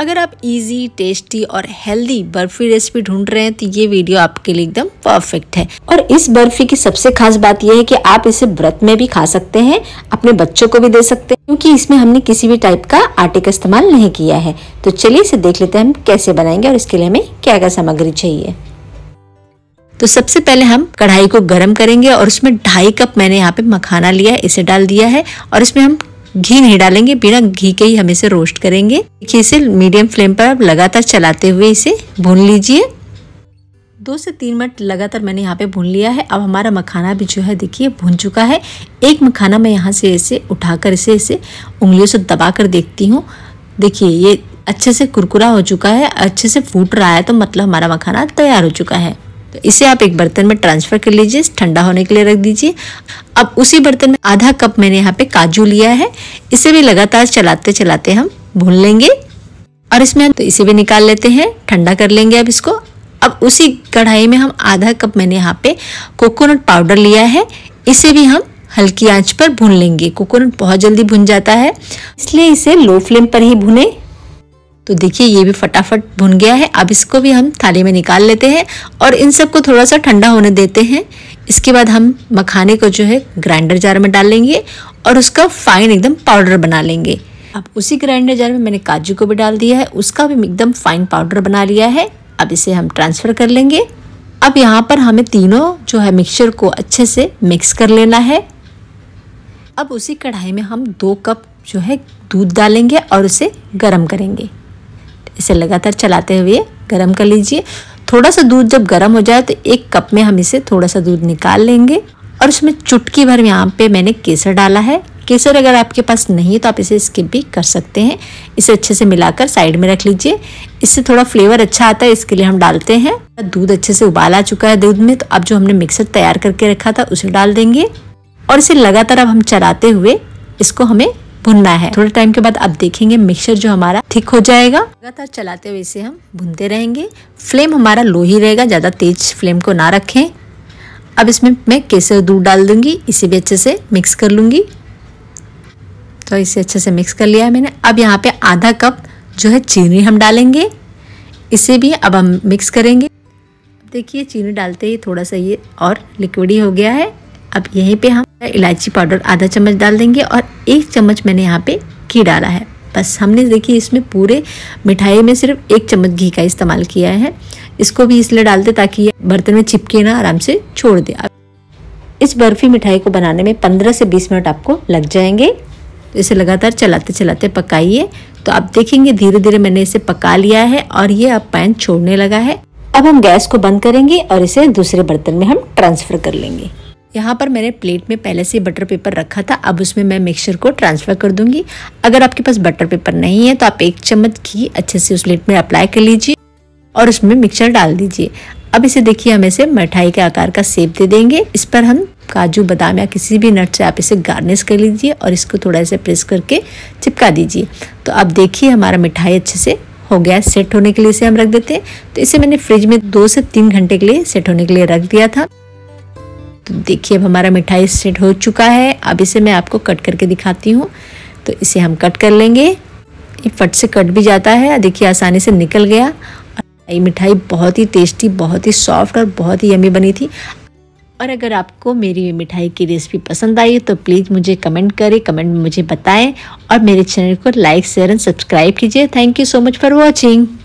अगर आप easy, tasty और हेल्दी बर्फी रेसिपी ढूंढ रहे हैं तो ये वीडियो आपके लिए एकदम परफेक्ट है। और इस बर्फी की सबसे खास बात यह है कि आप इसे व्रत में भी खा सकते हैं, अपने बच्चों को भी दे सकते हैं, क्योंकि इसमें हमने किसी भी टाइप का आटे का इस्तेमाल नहीं किया है। तो चलिए इसे देख लेते हैं हम कैसे बनाएंगे और इसके लिए हमें क्या क्या सामग्री चाहिए। तो सबसे पहले हम कढ़ाई को गर्म करेंगे और उसमें 2.5 कप मैंने यहाँ पे मखाना लिया है, इसे डाल दिया है। और इसमें हम घी नहीं डालेंगे, बिना घी के ही हम इसे रोस्ट करेंगे। देखिए इसे मीडियम फ्लेम पर आप लगातार चलाते हुए इसे भून लीजिए। 2 से 3 मिनट लगातार मैंने यहाँ पे भून लिया है। अब हमारा मखाना भी जो है देखिए भून चुका है। एक मखाना मैं यहाँ से ऐसे उठाकर इसे उंगलियों से दबा कर देखती हूँ। देखिए ये अच्छे से कुरकुरा हो चुका है, अच्छे से फूट रहा है, तो मतलब हमारा मखाना तैयार हो चुका है। तो इसे आप एक बर्तन में ट्रांसफर कर लीजिए, ठंडा होने के लिए रख दीजिए। अब उसी बर्तन में आधा कप मैंने यहाँ पे काजू लिया है, इसे भी लगातार चलाते चलाते हम भून लेंगे। और इसमें तो इसे भी निकाल लेते हैं, ठंडा कर लेंगे अब इसको। अब उसी कढ़ाई में हम आधा कप मैंने यहाँ पे कोकोनट पाउडर लिया है, इसे भी हम हल्की आंच पर भून लेंगे। कोकोनट बहुत जल्दी भुन जाता है, इसलिए इसे लो फ्लेम पर ही भुने। तो देखिए ये भी फटाफट भुन गया है। अब इसको भी हम थाली में निकाल लेते हैं और इन सबको थोड़ा सा ठंडा होने देते हैं। इसके बाद हम मखाने को जो है ग्राइंडर जार में डाल लेंगे और उसका फाइन एकदम पाउडर बना लेंगे। अब उसी ग्राइंडर जार में मैंने काजू को भी डाल दिया है, उसका भी एकदम फाइन पाउडर बना लिया है। अब इसे हम ट्रांसफर कर लेंगे। अब यहाँ पर हमें तीनों जो है मिक्सचर को अच्छे से मिक्स कर लेना है। अब उसी कढ़ाई में हम 2 कप जो है दूध डालेंगे और उसे गर्म करेंगे। इसे लगातार चलाते हुए गरम कर लीजिए। थोड़ा सा दूध जब गरम हो जाए तो 1 कप में हम इसे थोड़ा सा दूध निकाल लेंगे और उसमें चुटकी भर यहाँ पे मैंने केसर डाला है। केसर अगर आपके पास नहीं है तो आप इसे स्किप भी कर सकते हैं। इसे अच्छे से मिलाकर साइड में रख लीजिए, इससे थोड़ा फ्लेवर अच्छा आता है, इसके लिए हम डालते हैं। दूध अच्छे से उबाल आ चुका है दूध में, तो अब जो हमने मिक्सर तैयार करके रखा था उसे डाल देंगे और इसे लगातार अब हम चलाते हुए इसको हमें भुनना है। थोड़े टाइम के बाद आप देखेंगे मिक्सचर जो हमारा ठीक हो जाएगा। लगातार चलाते हुए इसे हम भुनते रहेंगे। फ्लेम हमारा लो ही रहेगा, ज़्यादा तेज फ्लेम को ना रखें। अब इसमें मैं केसर दूध डाल दूंगी, इसे भी अच्छे से मिक्स कर लूंगी। तो इसे अच्छे से मिक्स कर लिया है मैंने। अब यहाँ पे आधा कप जो है चीनी हम डालेंगे, इसे भी अब हम मिक्स करेंगे। देखिए चीनी डालते ही थोड़ा सा ये और लिक्विडी हो गया है। अब यहीं पे हम इलायची पाउडर आधा चम्मच डाल देंगे और 1 चम्मच मैंने यहाँ पे घी डाला है। बस हमने देखिए इसमें पूरे मिठाई में सिर्फ 1 चम्मच घी का इस्तेमाल किया है। इसको भी इसलिए डालते ताकि ये बर्तन में चिपके ना, आराम से छोड़ दे। इस बर्फी मिठाई को बनाने में 15 से 20 मिनट आपको लग जाएंगे। इसे लगातार चलाते चलाते पकाइए। तो आप देखेंगे धीरे धीरे मैंने इसे पका लिया है और ये अब पैन छोड़ने लगा है। अब हम गैस को बंद करेंगे और इसे दूसरे बर्तन में हम ट्रांसफर कर लेंगे। यहाँ पर मैंने प्लेट में पहले से बटर पेपर रखा था, अब उसमें मैं मिक्सचर को ट्रांसफ़र कर दूंगी। अगर आपके पास बटर पेपर नहीं है तो आप 1 चम्मच घी अच्छे से उस प्लेट में अप्लाई कर लीजिए और उसमें मिक्सचर डाल दीजिए। अब इसे देखिए हम इसे मिठाई के आकार का शेप दे देंगे। इस पर हम काजू, बादाम या किसी भी नट से आप इसे गार्निश कर लीजिए और इसको थोड़ा सा प्रेस करके चिपका दीजिए। तो अब देखिए हमारा मिठाई अच्छे से हो गया। सेट होने के लिए इसे हम रख देते हैं। तो इसे मैंने फ्रिज में 2 से 3 घंटे के लिए सेट होने के लिए रख दिया था। तो देखिए अब हमारा मिठाई सेट हो चुका है। अब इसे मैं आपको कट करके दिखाती हूँ। तो इसे हम कट कर लेंगे। ये फट से कट भी जाता है, देखिए आसानी से निकल गया। ये मिठाई बहुत ही टेस्टी, बहुत ही सॉफ्ट और बहुत ही यमी बनी थी। और अगर आपको मेरी मिठाई की रेसिपी पसंद आई तो प्लीज़ मुझे कमेंट करें, कमेंट में मुझे बताएं और मेरे चैनल को लाइक, शेयर एंड सब्सक्राइब कीजिए। Thank you so much for watching.